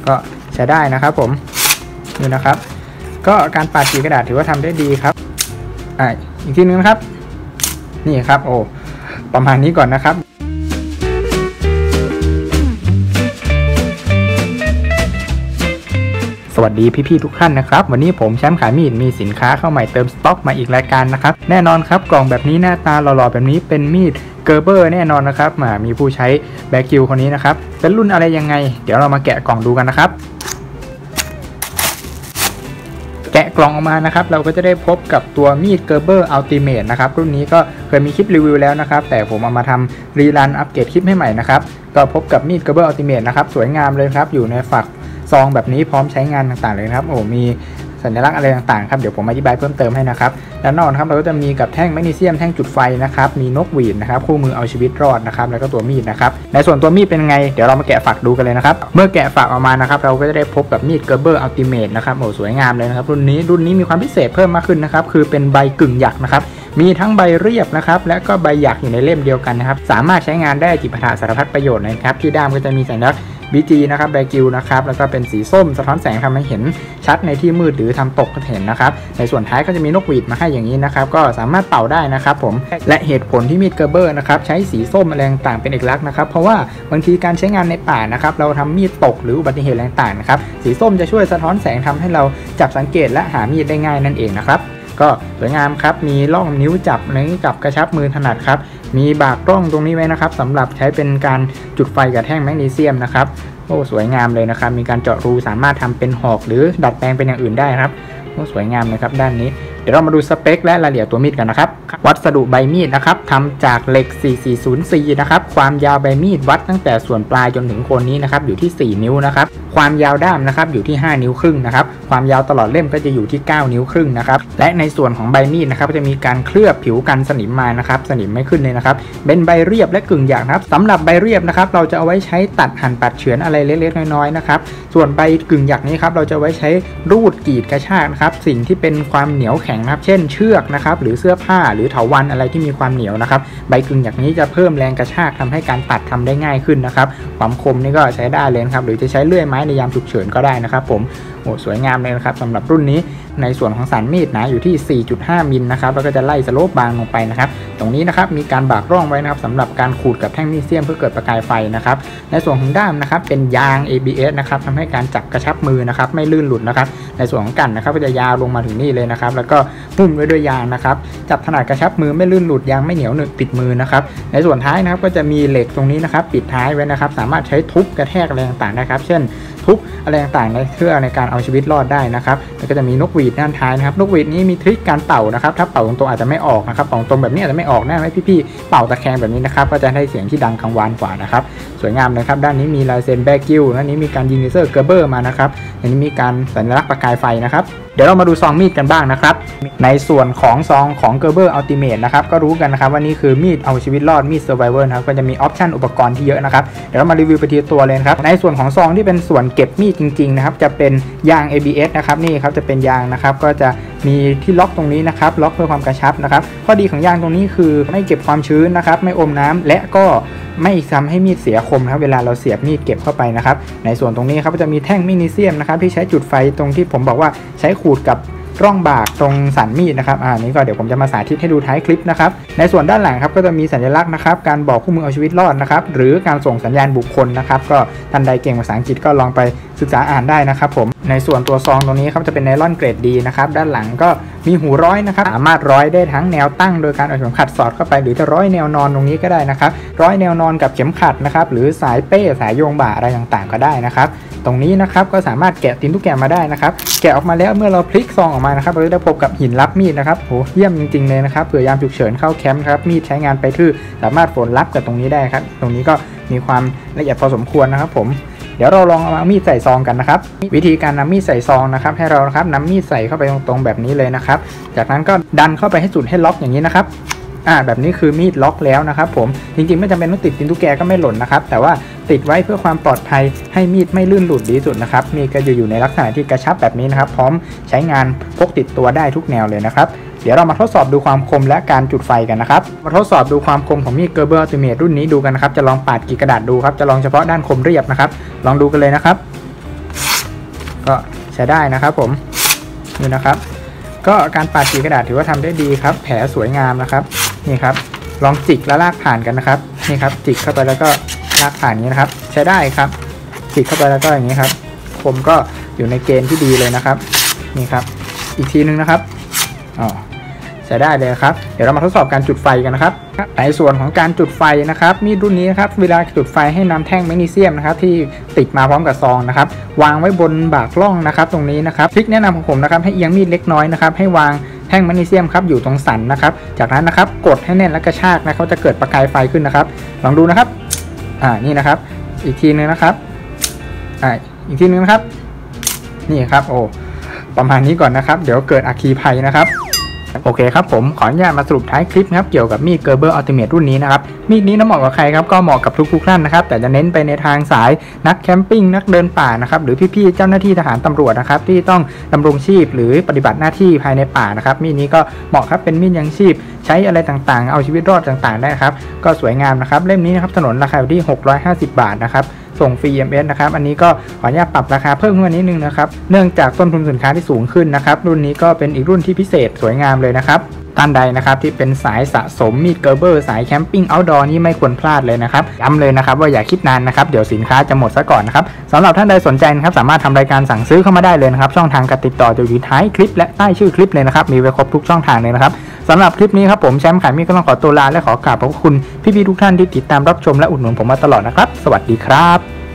ก็ใช้ได้นะครับผมนี่นะครับก็การปาดกรีดกระดาษถือว่าทำได้ดีครับอีกทีนึงนะครับนี่ครับโอ้ประมาณนี้ก่อนนะครับสวัสดีพี่ๆทุกท่านนะครับวันนี้ผมแชมป์ขายมีดมีสินค้าเข้าใหม่เติมสต็อกมาอีกรายการนะครับแน่นอนครับกล่องแบบนี้หน้าตาหล่อๆแบบนี้เป็นมีดเกอร์เบอร์แน่นอนนะครับมีผู้ใช้แบกิวคนนี้นะครับเป็นรุ่นอะไรยังไงเดี๋ยวเรามาแกะกล่องดูกันนะครับแกะกล่องออกมานะครับเราก็จะได้พบกับตัวมีดเกอร์เบอร์อัลติเมทนะครับรุ่นนี้ก็เคยมีคลิปรีวิวแล้วนะครับแต่ผมเอามาทำรีรันอัปเกรดคลิปให้ใหม่นะครับก็พบกับมีดเกอร์เบอร์อัลติเมทนะครับสวยงามเลยครับอยู่ในฝักซองแบบนี้พร้อมใช้งานต่างๆเลยครับโอ้มีสัญลักษณ์อะไรต่างๆครับเดี๋ยวผมอธิบายเพิ่มเติมให้นะครับด้านนอกครับเราก็จะมีกับแท่งแมกนีเซียมแท่งจุดไฟนะครับมีนกหวีดนะครับคู่มือเอาชีวิตรอดนะครับแล้วก็ตัวมีดนะครับในส่วนตัวมีดเป็นไงเดี๋ยวเรามาแกะฝักดูกันเลยนะครับเมื่อแกะฝักออกมานะครับเราก็จะได้พบกับมีดเกอร์เบอร์อัลติเมทนะครับโอ้สวยงามเลยนะครับรุ่นนี้มีความพิเศษเพิ่มมากขึ้นนะครับคือเป็นใบกึ่งหยักนะครับมีทั้งใบเรียบนะครับและก็ใบหยักอยู่ในเล่มเดียวกันนะครับสามารถใช้งานได้จิปาถะสารพัดประโยชน์นะครับที่ด้ามก็จะมีสัญลักษณ์BG นะครับแบกิวนะครับแล้วก็เป็นสีส้มสะท้อนแสงทำให้เห็นชัดในที่มืดหรือทำตกก็เห็นนะครับในส่วนท้ายก็จะมีนกหวีดมาให้อย่างนี้นะครับก็สามารถเป่าได้นะครับผมและเหตุผลที่มีดเกอร์เบอร์นะครับใช้สีส้มอะไรต่างเป็นเอกลักษณ์นะครับเพราะว่าบางทีการใช้งานในป่านะครับเราทำมีดตกหรืออุบัติเหตุต่างๆนะครับสีส้มจะช่วยสะท้อนแสงทำให้เราจับสังเกตและหามีดได้ง่ายนั่นเองนะครับก็สวยงามครับมีร่องนิ้วจับกับกระชับมือถนัดครับมีบากร่องตรงนี้ไว้นะครับสำหรับใช้เป็นการจุดไฟกับแท่งแมกนีเซียมนะครับโอ้สวยงามเลยนะครับมีการเจาะรูสามารถทำเป็นหอกหรือดัดแปลงเป็นอย่างอื่นได้ครับโอ้สวยงามเลยครับด้านนี้เดี๋ยวเรามาดูสเปคและรายละเอียดตัวมีดกันนะครับวัสดุใบมีดนะครับทำจากเหล็ก 4404 นะครับความยาวใบมีดวัดตั้งแต่ส่วนปลายจนถึงโคนนี้นะครับอยู่ที่4นิ้วนะครับความยาวด้ามนะครับอยู่ที่5นิ้วครึ่งนะครับความยาวตลอดเล่มก็จะอยู่ที่9นิ้วครึ่งนะครับและในส่วนของใบมีดนะครับจะมีการเคลือบผิวกันสนิมมานะครับสนิมไม่ขึ้นเลยนะครับเป็นใบเรียบและกึ่งหยักนะครับสำหรับใบเรียบนะครับเราจะเอาไว้ใช้ตัดหั่นปัดเฉือนอะไรเล็กๆน้อยๆนะครับส่วนใบกึ่งหยักนี้ครับเราจะไว้ใช้รูดกรีดกระชากนะครับสิ่งที่เป็นความเหนียวแข็งนะครับเช่นเชือกนะครับหรือเสื้อผ้าหรือเถาวัลย์อะไรที่มีความเหนียวนะครับใบกึ่งหยักนี้จะเพิ่มแรงกระชากทำให้การตัดทำได้ง่ายขึ้นนะครับความคมนี่ก็ใช้ได้เลยครับหรือจะใช้เลื่อยไม้ในยามฉุกเฉินก็ได้นะครับผมโอ้สวยงามเลยนะครับสำหรับรุ่นนี้ในส่วนของสันมีดหนาอยู่ที่ 4.5 มิลนะครับแล้วก็จะไล่สโลปบางลงไปนะครับตรงนี้นะครับมีการบากร่องไว้นะครับสำหรับการขูดกับแท่งแมกนีเซียมเพื่อเกิดประกายไฟนะครับในส่วนของด้ามนะครับเป็นยาง ABS นะครับทำให้การจับกระชับมือนะครับไม่ลื่นหลุดนะครับในส่วนของกันนะครับก็จะยาวลงมาถึงนี่เลยนะครับแล้วก็หุ้มไว้ด้วยยางนะครับจับถนัดกระชับมือไม่ลื่นหลุดยางไม่เหนียวหนึบติดมือนะครับในส่วนท้ายนะครับก็จะมีเหล็กตรงนี้นะครับปิดท้ายไว้นะครับสามารถใช้ทุบกระแทกอะไรต่างๆนะครับเช่นทุบอะไรต่างๆเพื่อในการเอาชีวิตรอดได้นะครับแล้วก็จะมีนกหวีดด้านท้ายนะครับนกหวีดนี้มีทริคการเป่านะครับถ้าเป่าตรงๆอาจจะไม่ออกนะครับเป่าตรงแบบนี้อาจจะไม่ออกแน่ไหมพี่ๆเป่าตะแคงแบบนี้นะครับก็จะได้เสียงที่ดังกังวานกว่านะครับสวยงามเลยครับด้านนี้มีลายเซ็นแบกิวด้านนี้มีการยิงเลเซอร์เกอร์เบอร์มานะครับอันนี้มีการสัญลักษณ์ประกายไฟนะครับเดี๋ยวเรามาดูซองมีดกันบ้างนะครับในส่วนของซองของเกอร์เบอร์อัลติเมทนะครับก็รู้กันนะครับว่านี่คือมีดเอาชีวิตรอดมีดเซอร์ไวเวอร์นะครับก็จะมีออปชั่นอุปกรณ์ที่เยอะนะครับเดี๋ยวเรามารีวิวไปทีละตัวเลยครับในส่วนของซองที่เป็นส่วนเก็บมีดจริงๆนะครับจะเป็นยาง ABS นะครับนี่ครับจะเป็นยางนะครับก็จะมีที่ล็อกตรงนี้นะครับล็อกเพื่อความกระชับนะครับข้อดีของยางตรงนี้คือไม่เก็บความชื้นนะครับไม่อมน้ำและก็ไม่ทำให้มีดเสียคมนะครับเวลาเราเสียบมีดเก็บเข้าไปนะครับในส่วนตรงนี้ครับก็จะมีแท่งแมกนีเซียมนะครับที่ใช้จุดไฟตรงที่ผมบอกว่าใช้ขูดกับร่องบากตรงสันมีดนะครับนี้ก็เดี๋ยวผมจะมาสาธิตให้ดูท้ายคลิปนะครับในส่วนด้านหลังครับก็จะมีสัญลักษณ์นะครับการบอกคู่มือเอาชีวิตรอดนะครับหรือการส่งสัญญาณบุคคลนะครับก็ท่านใดเก่งภาษาอังกฤษก็ลองไปศึกษาอ่านได้นะครับผมในส่วนตัวซองตรงนี้ครับจะเป็นไนลอนเกรดดีนะครับด้านหลังก็มีหูร้อยนะครับสามารถร้อยได้ทั้งแนวตั้งโดยการเอาเข็มขัดสอดเข้าไปหรือจะร้อยแนวนอนตรงนี้ก็ได้นะครับร้อยแนวนอนกับเข็มขัดนะครับหรือสายเป้สายโยงบ่าอะไรต่างๆก็ได้นะครับตรงนี้นะครับก็สามารถแกะตีนตุ๊กแกมาได้นะครับแกะออกมาแล้วเมื่อเราพลิกซองออกมานะครับเราจะได้พบกับหินรับมีดนะครับโหเยี่ยมจริงๆเลยนะครับเผื่อยามฉุกเฉินเข้าแคมป์ครับมีดใช้งานไปทื่อสามารถฝนรับกับตรงนี้ได้ครับตรงนี้ก็มีความละเอียดพอสมควรนะครับผมเดี๋ยวเราลองเอามีดใส่ซองกันนะครับวิธีการนำมีดใส่ซองนะครับให้เรานะครับนำมีดใส่เข้าไปตรงๆแบบนี้เลยนะครับจากนั้นก็ดันเข้าไปให้สุดให้ล็อกอย่างนี้นะครับแบบนี้คือมีดล็อกแล้วนะครับผมจริงๆไม่จำเป็นต้องติดตีนตุ๊กแกก็ไม่หล่นนะครับแต่ว่าติดไว้เพื่อความปลอดภัยให้มีดไม่ลื่นหลุดดีสุดนะครับมีดก็อยู่ในลักษณะที่กระชับแบบนี้นะครับพร้อมใช้งานพกติดตัวได้ทุกแนวเลยนะครับเดี๋ยวเรามาทดสอบดูความคมและการจุดไฟกันนะครับมาทดสอบดูความคมของมีดเกอร์เบอร์อัลติเมทรุ่นนี้ดูกันนะครับจะลองปาดกรีดกระดาษดูครับจะลองเฉพาะด้านคมเรียบนะครับลองดูกันเลยนะครับก็ใช้ได้นะครับผมนี่นะครับก็การปาดสีกระดาษถือว่าทำได้ดีครับแผลสวยงามนะครับนี่ครับลองจิกแล้วลากผ่านกันนะครับนี่ครับจิกเข้าไปแล้วก็ลากผ่านนี้นะครับใช้ได้ครับจิกเข้าไปแล้วก็อย่างนี้ครับผมก็อยู่ในเกณฑ์ที่ดีเลยนะครับนี่ครับอีกทีนึงนะครับใช้ได้เลยครับเดี๋ยวเรามาทดสอบการจุดไฟกันนะครับในส่วนของการจุดไฟนะครับมีดรุ่นนี้นะครับเวลาจุดไฟให้นำแท่งแมกนีเซียมนะครับที่ติดมาพร้อมกับซองนะครับวางไว้บนบากล่องนะครับตรงนี้นะครับทริคแนะนำของผมนะครับให้เอียงมีดเล็กน้อยนะครับให้วางแท่งแมกนีเซียมครับอยู่ตรงสันนะครับจากนั้นนะครับกดให้แน่นและกระชากนะเขาจะเกิดประกายไฟขึ้นนะครับลองดูนะครับนี่นะครับอีกทีนึงนะครับอีกทีนึงนะครับนี่ครับโอ้ประมาณนี้ก่อนนะครับเดี๋ยวเกิดอัคคีภัยนะครับโอเคครับผมขออนุญาตมาสรุปท้ายคลิปครับเกี่ยวกับมีด Gerber Ultimate รุ่นนี้นะครับมีดนี้เหมาะกับใครครับก็เหมาะกับทุกท่านนะครับแต่จะเน้นไปในทางสายนักแคมปิ้งนักเดินป่านะครับหรือพี่ๆเจ้าหน้าที่ทหารตำรวจนะครับที่ต้องดำรงชีพหรือปฏิบัติหน้าที่ภายในป่านะครับมีดนี้ก็เหมาะครับเป็นมีดยังชีพใช้อะไรต่างๆเอาชีวิตรอดต่างๆได้ครับก็สวยงามนะครับเล่มนี้นะครับถนนราคาอยู่ที่650 บาทนะครับส่งฟรี EMS นะครับอันนี้ก็ขออนุญาตปรับราคาเพิ่มขึ้นมานิดนึงนะครับเนื่องจากต้นทุนสินค้าที่สูงขึ้นนะครับรุ่นนี้ก็เป็นอีกรุ่นที่พิเศษสวยงามเลยนะครับท่านใดนะครับที่เป็นสายสะสมมีดเกอร์เบอร์สายแคมปิ้งเอาท์ดอร์นี่ไม่ควรพลาดเลยนะครับย้ำเลยนะครับว่าอย่าคิดนานนะครับเดี๋ยวสินค้าจะหมดซะก่อนนะครับสำหรับท่านใดสนใจนะครับสามารถทำรายการสั่งซื้อเข้ามาได้เลยนะครับช่องทางการติดต่อจะอยู่ท้ายคลิปและใต้ชื่อคลิปเลยนะครับมีไว้ครบทุกช่องทางเลยนะครับสำหรับคลิปนี้ครับผมแชมป์ขายมีดก็ต้องขอตัวลาและขอกราบขอบคุณพี่ๆทุกท่านที่ติดตามรับชมและอุดหนุนผมมาตลอดนะครับสวัสดีครับ